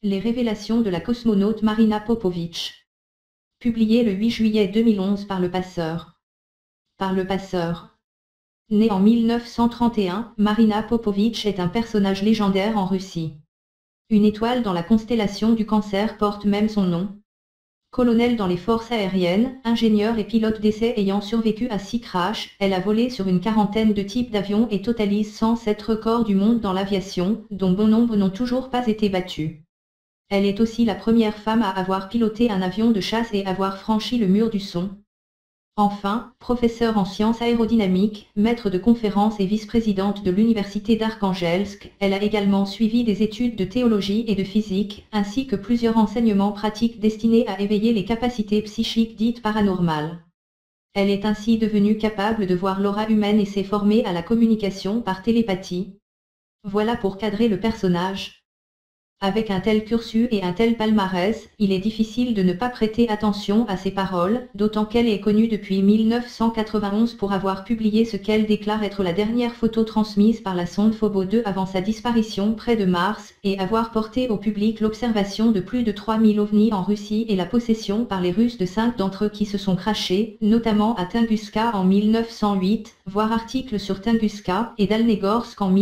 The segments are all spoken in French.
Les révélations de la cosmonaute Marina Popović. Publié le 8 juillet 2011 par Le Passeur. Par Le Passeur. Née en 1931, Marina Popović est un personnage légendaire en Russie. Une étoile dans la constellation du Cancer porte même son nom. Colonel dans les forces aériennes, ingénieure et pilote d'essai ayant survécu à 6 crashs, elle a volé sur une quarantaine de types d'avions et totalise 107 records du monde dans l'aviation, dont bon nombre n'ont toujours pas été battus. Elle est aussi la première femme à avoir piloté un avion de chasse et avoir franchi le mur du son. Enfin, professeure en sciences aérodynamiques, maître de conférences et vice-présidente de l'université d'Arkhangelsk, elle a également suivi des études de théologie et de physique, ainsi que plusieurs enseignements pratiques destinés à éveiller les capacités psychiques dites paranormales. Elle est ainsi devenue capable de voir l'aura humaine et s'est formée à la communication par télépathie. Voilà pour cadrer le personnage. Avec un tel cursus et un tel palmarès, il est difficile de ne pas prêter attention à ses paroles, d'autant qu'elle est connue depuis 1991 pour avoir publié ce qu'elle déclare être la dernière photo transmise par la sonde Phobo 2 avant sa disparition près de Mars, et avoir porté au public l'observation de plus de 3000 ovnis en Russie et la possession par les Russes de 5 d'entre eux qui se sont crashés, notamment à Tunguska en 1908, voir article sur Tunguska, et Dalnegorsk en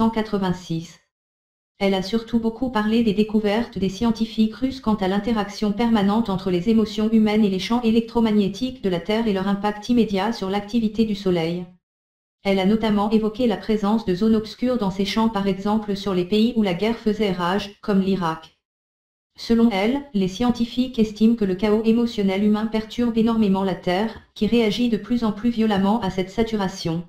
1986. Elle a surtout beaucoup parlé des découvertes des scientifiques russes quant à l'interaction permanente entre les émotions humaines et les champs électromagnétiques de la Terre et leur impact immédiat sur l'activité du Soleil. Elle a notamment évoqué la présence de zones obscures dans ces champs, par exemple sur les pays où la guerre faisait rage, comme l'Irak. Selon elle, les scientifiques estiment que le chaos émotionnel humain perturbe énormément la Terre, qui réagit de plus en plus violemment à cette saturation.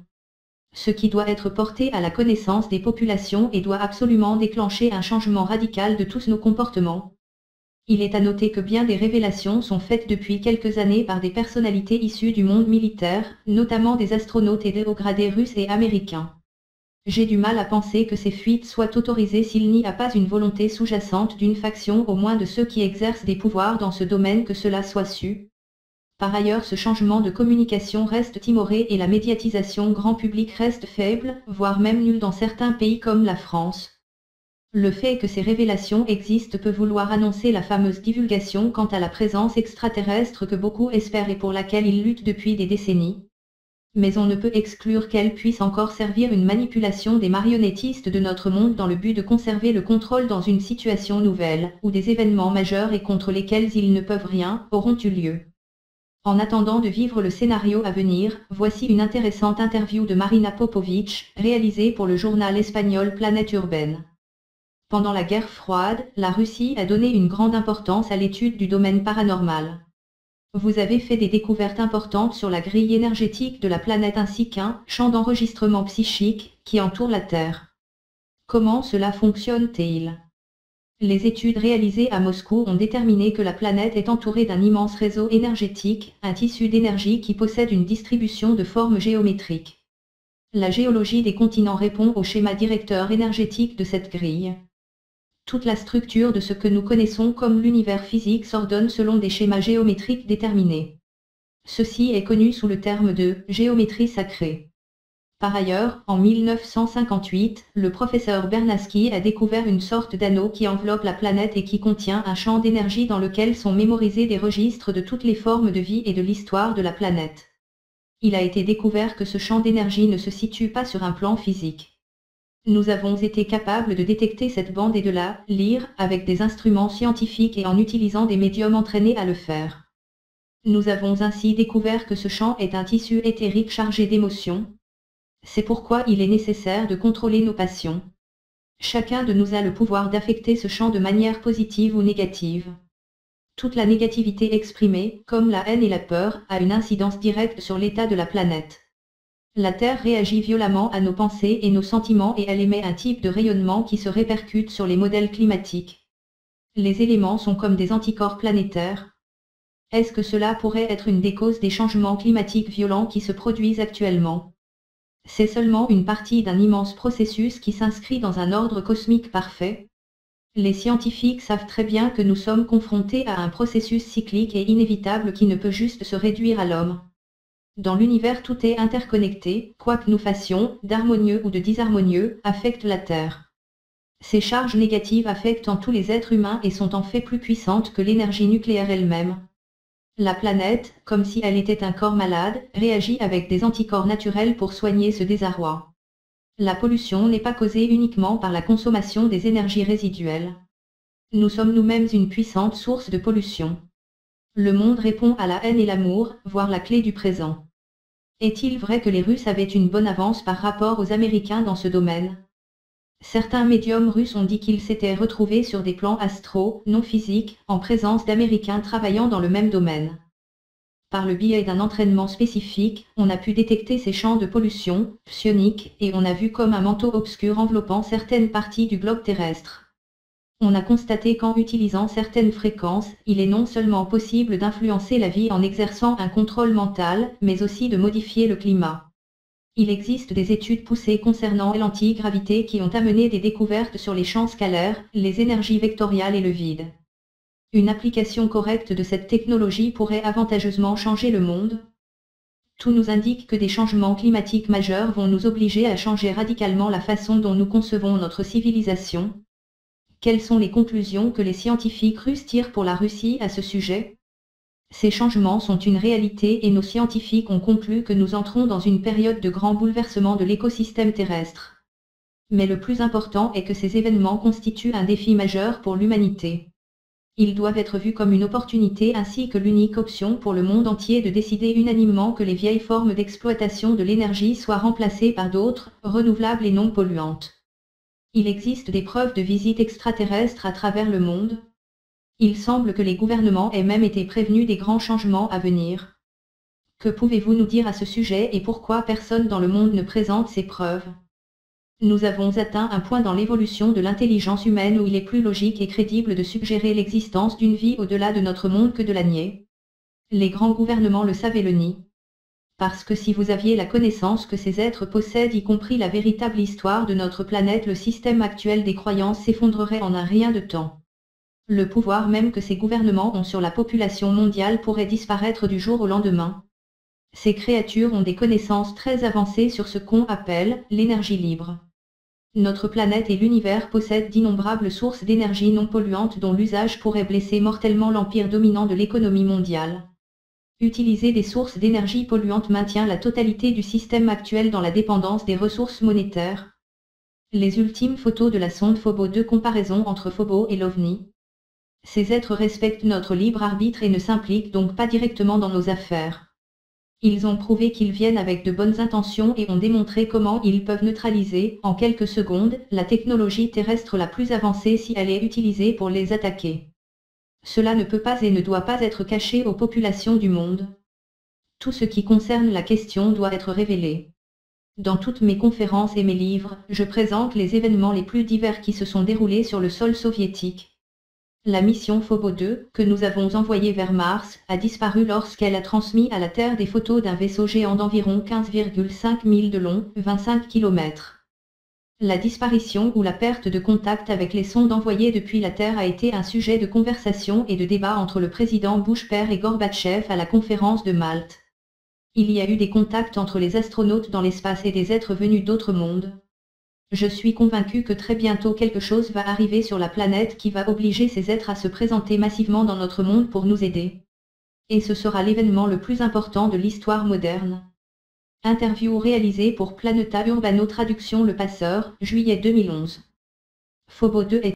Ce qui doit être porté à la connaissance des populations et doit absolument déclencher un changement radical de tous nos comportements. Il est à noter que bien des révélations sont faites depuis quelques années par des personnalités issues du monde militaire, notamment des astronautes et des hauts gradés russes et américains. J'ai du mal à penser que ces fuites soient autorisées s'il n'y a pas une volonté sous-jacente d'une faction au moins de ceux qui exercent des pouvoirs dans ce domaine que cela soit su. Par ailleurs, ce changement de communication reste timoré et la médiatisation grand public reste faible, voire même nulle dans certains pays comme la France. Le fait que ces révélations existent peut vouloir annoncer la fameuse divulgation quant à la présence extraterrestre que beaucoup espèrent et pour laquelle ils luttent depuis des décennies. Mais on ne peut exclure qu'elle puisse encore servir une manipulation des marionnettistes de notre monde dans le but de conserver le contrôle dans une situation nouvelle, où des événements majeurs et contre lesquels ils ne peuvent rien, auront eu lieu. En attendant de vivre le scénario à venir, voici une intéressante interview de Marina Popović, réalisée pour le journal espagnol Planète Urbaine. Pendant la guerre froide, la Russie a donné une grande importance à l'étude du domaine paranormal. Vous avez fait des découvertes importantes sur la grille énergétique de la planète ainsi qu'un champ d'enregistrement psychique qui entoure la Terre. Comment cela fonctionne-t-il ? Les études réalisées à Moscou ont déterminé que la planète est entourée d'un immense réseau énergétique, un tissu d'énergie qui possède une distribution de formes géométriques. La géologie des continents répond au schéma directeur énergétique de cette grille. Toute la structure de ce que nous connaissons comme l'univers physique s'ordonne selon des schémas géométriques déterminés. Ceci est connu sous le terme de géométrie sacrée. Par ailleurs, en 1958, le professeur Bernatsky a découvert une sorte d'anneau qui enveloppe la planète et qui contient un champ d'énergie dans lequel sont mémorisés des registres de toutes les formes de vie et de l'histoire de la planète. Il a été découvert que ce champ d'énergie ne se situe pas sur un plan physique. Nous avons été capables de détecter cette bande et de la lire avec des instruments scientifiques et en utilisant des médiums entraînés à le faire. Nous avons ainsi découvert que ce champ est un tissu éthérique chargé d'émotions. C'est pourquoi il est nécessaire de contrôler nos passions. Chacun de nous a le pouvoir d'affecter ce champ de manière positive ou négative. Toute la négativité exprimée, comme la haine et la peur, a une incidence directe sur l'état de la planète. La Terre réagit violemment à nos pensées et nos sentiments et elle émet un type de rayonnement qui se répercute sur les modèles climatiques. Les éléments sont comme des anticorps planétaires. Est-ce que cela pourrait être une des causes des changements climatiques violents qui se produisent actuellement ? C'est seulement une partie d'un immense processus qui s'inscrit dans un ordre cosmique parfait. Les scientifiques savent très bien que nous sommes confrontés à un processus cyclique et inévitable qui ne peut juste se réduire à l'homme. Dans l'univers tout est interconnecté, quoi que nous fassions, d'harmonieux ou de disharmonieux, affecte la Terre. Ces charges négatives affectent tous les êtres humains et sont en fait plus puissantes que l'énergie nucléaire elle-même. La planète, comme si elle était un corps malade, réagit avec des anticorps naturels pour soigner ce désarroi. La pollution n'est pas causée uniquement par la consommation des énergies résiduelles. Nous sommes nous-mêmes une puissante source de pollution. Le monde répond à la haine et l'amour, voire la clé du présent. Est-il vrai que les Russes avaient une bonne avance par rapport aux Américains dans ce domaine? Certains médiums russes ont dit qu'ils s'étaient retrouvés sur des plans astraux, non physiques, en présence d'Américains travaillant dans le même domaine. Par le biais d'un entraînement spécifique, on a pu détecter ces champs de pollution psionique et on a vu comme un manteau obscur enveloppant certaines parties du globe terrestre. On a constaté qu'en utilisant certaines fréquences, il est non seulement possible d'influencer la vie en exerçant un contrôle mental, mais aussi de modifier le climat. Il existe des études poussées concernant l'antigravité qui ont amené des découvertes sur les champs scalaires, les énergies vectoriales et le vide. Une application correcte de cette technologie pourrait avantageusement changer le monde. Tout nous indique que des changements climatiques majeurs vont nous obliger à changer radicalement la façon dont nous concevons notre civilisation. Quelles sont les conclusions que les scientifiques russes tirent pour la Russie à ce sujet? Ces changements sont une réalité et nos scientifiques ont conclu que nous entrons dans une période de grand bouleversement de l'écosystème terrestre. Mais le plus important est que ces événements constituent un défi majeur pour l'humanité. Ils doivent être vus comme une opportunité ainsi que l'unique option pour le monde entier de décider unanimement que les vieilles formes d'exploitation de l'énergie soient remplacées par d'autres, renouvelables et non polluantes. Il existe des preuves de visite extraterrestre à travers le monde. Il semble que les gouvernements aient même été prévenus des grands changements à venir. Que pouvez-vous nous dire à ce sujet et pourquoi personne dans le monde ne présente ces preuves? Nous avons atteint un point dans l'évolution de l'intelligence humaine où il est plus logique et crédible de suggérer l'existence d'une vie au-delà de notre monde que de la nier. Les grands gouvernements le savent et le nient. Parce que si vous aviez la connaissance que ces êtres possèdent y compris la véritable histoire de notre planète, le système actuel des croyances s'effondrerait en un rien de temps. Le pouvoir même que ces gouvernements ont sur la population mondiale pourrait disparaître du jour au lendemain. Ces créatures ont des connaissances très avancées sur ce qu'on appelle l'énergie libre. Notre planète et l'univers possèdent d'innombrables sources d'énergie non polluantes dont l'usage pourrait blesser mortellement l'empire dominant de l'économie mondiale. Utiliser des sources d'énergie polluantes maintient la totalité du système actuel dans la dépendance des ressources monétaires. Les ultimes photos de la sonde Phobos 2, comparaison entre Phobos et l'OVNI. Ces êtres respectent notre libre arbitre et ne s'impliquent donc pas directement dans nos affaires. Ils ont prouvé qu'ils viennent avec de bonnes intentions et ont démontré comment ils peuvent neutraliser, en quelques secondes, la technologie terrestre la plus avancée si elle est utilisée pour les attaquer. Cela ne peut pas et ne doit pas être caché aux populations du monde. Tout ce qui concerne la question doit être révélé. Dans toutes mes conférences et mes livres, je présente les événements les plus divers qui se sont déroulés sur le sol soviétique. La mission Phobos 2, que nous avons envoyée vers Mars, a disparu lorsqu'elle a transmis à la Terre des photos d'un vaisseau géant d'environ 15,5 milles de long, 25 km. La disparition ou la perte de contact avec les sondes envoyées depuis la Terre a été un sujet de conversation et de débat entre le président Bush père et Gorbatchev à la conférence de Malte. Il y a eu des contacts entre les astronautes dans l'espace et des êtres venus d'autres mondes. Je suis convaincu que très bientôt quelque chose va arriver sur la planète qui va obliger ces êtres à se présenter massivement dans notre monde pour nous aider. Et ce sera l'événement le plus important de l'histoire moderne. Interview réalisée pour Planeta Urbano, traduction Le Passeur, juillet 2011. Phobos 2 est